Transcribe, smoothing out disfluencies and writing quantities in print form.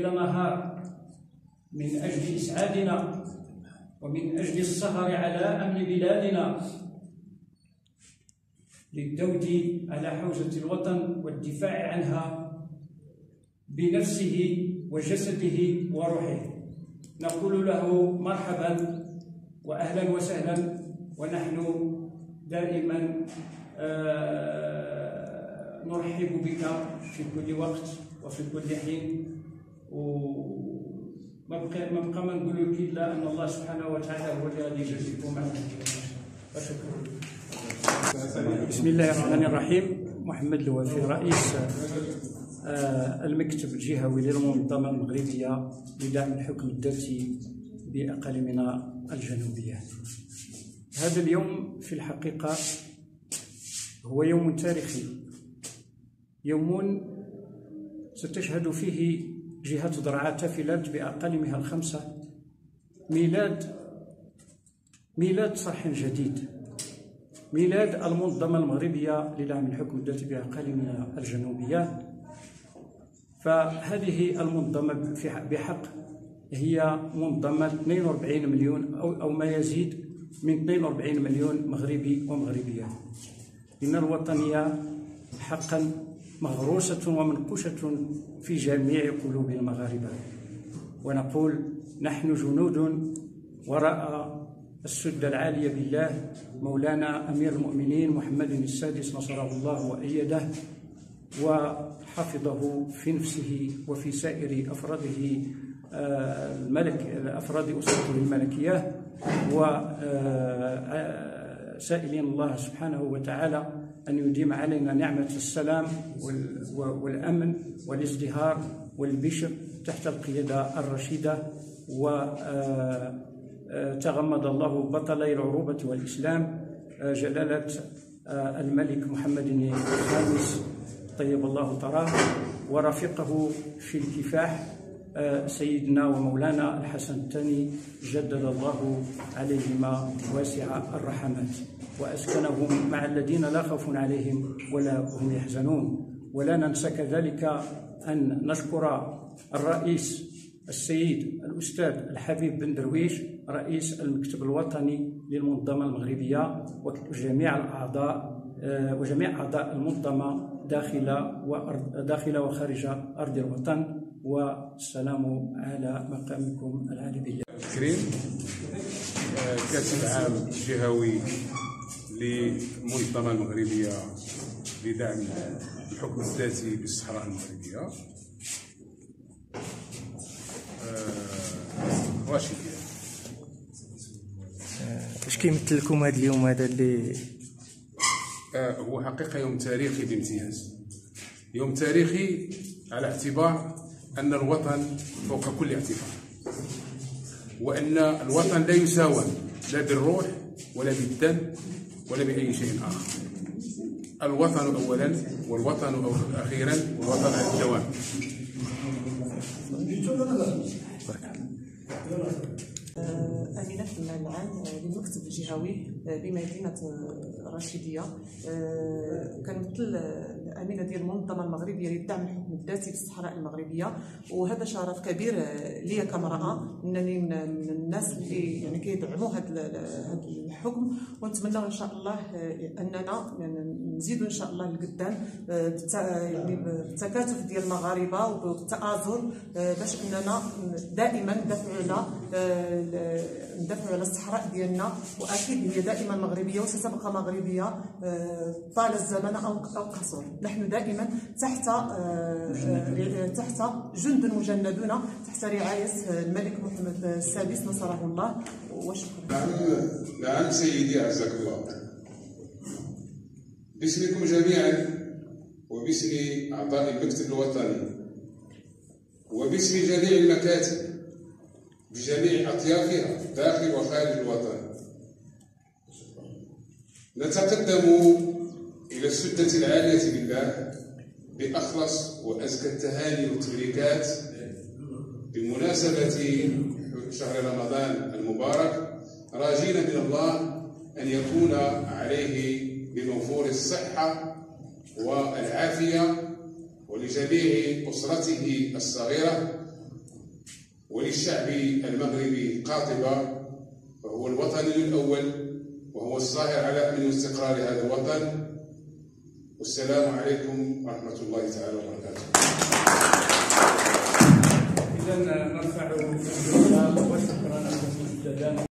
ليل نهار من أجل إسعادنا ومن أجل السهر على أمن بلادنا، للدود على حوزة الوطن والدفاع عنها بنفسه وجسده وروحه. نقول له مرحبا وأهلا وسهلا، ونحن دائما نرحب بك في كل وقت وفي كل حين، وما بقى ما نقول لك الا ان الله سبحانه وتعالى هو الذي يجازيكم معنا. وشكرا. بسم الله الرحمن الرحيم. محمد الوافي، رئيس المكتب الجهوي للمنظمة المغربية لدعم الحكم الذاتي بأقاليمنا الجنوبية. هذا اليوم في الحقيقة هو يوم تاريخي، يوم ستشهد فيه جهة ضرعا تافلت بأقاليمها الخمسة ميلاد صرح جديد، ميلاد المنظمة المغربية لدعم الحكم الذاتي بأقاليمنا الجنوبية. فهذه المنظمة بحق هي منظمة 42 مليون أو ما يزيد من 42 مليون مغربي ومغربية، إن الوطنية حقا مغروسة ومنقوشة في جميع قلوب المغاربة. ونقول نحن جنود وراء السدة العالية بالله مولانا أمير المؤمنين محمد السادس نصره الله وأيده وحفظه في نفسه وفي سائر أفراده أفراد أسرته الملكية، وسائلين الله سبحانه وتعالى أن يديم علينا نعمة السلام والأمن والازدهار والبشر تحت القيادة الرشيدة. وتغمد الله بطلي العروبة والإسلام جلالة الملك محمد الخامس طيب الله ثراه، ورفقه في الكفاح سيدنا ومولانا الحسن الثاني جدد الله عليهما واسع الرحمات، وأسكنهم مع الذين لا خوف عليهم ولا هم يحزنون. ولا ننسى كذلك أن نشكر الرئيس السيد الأستاذ الحبيب بن درويش رئيس المكتب الوطني للمنظمة المغربية وجميع أعضاء المنظمة داخل وخارج أرض الوطن. والسلام على مقامكم العالي بالله. كريم كاتب عام جهوي للمنظمة المغربية لدعم الحكم الذاتي بالصحراء المغربية. رشيد، اش كيمثل لكم هذا اليوم هذا اللي هو حقيقة يوم تاريخي بامتياز، يوم تاريخي على اعتبار أن الوطن فوق كل اعتبار، وأن الوطن لا يساوى لا بالروح ولا بالدم ولا بأي شيء آخر. الوطن أولا والوطن أخيرا والوطن على الدوام. أمينة النائب العام للمكتب الجهوي بمدينة الرشيدية، كنمثل الأمينة ديال المنظمة المغربية للدعم الحكم الذاتي بالصحراء المغربية، وهذا شرف كبير لي كامرأة أنني من الناس اللي يعني كيدعموا هذا الحكم، ونتمنى إن شاء الله أننا نزيدوا إن شاء الله لقدام يعني بالتكاتف ديال المغاربة وبالتآزر باش أننا دائما ندافعوا على الصحراء ديالنا، واكيد هي دائما مغربيه وستبقى مغربيه طال الزمن او قصر. نحن دائما تحت جند مجندون تحت رعايه الملك محمد السادس نصره الله. وشكرا. نعم سيدي عزك الله، باسمكم جميعا وباسم اعضاء المكتب الوطني وباسم جميع المكاتب بجميع أطيافها داخل وخارج الوطن، نتقدم إلى السدة العالية بالله بأخلص وأزكى التهاني والتبريكات بمناسبة شهر رمضان المبارك، راجين من الله أن يكون عليه بموفور الصحة والعافية ولجميع أسرته الصغيرة وللشعب المغربي قاطبة، فهو الوطني الأول وهو الظاهر على أمن واستقرار هذا الوطن. والسلام عليكم ورحمة الله تعالى وبركاته. إذا نرفع وشكرا لكم جدا.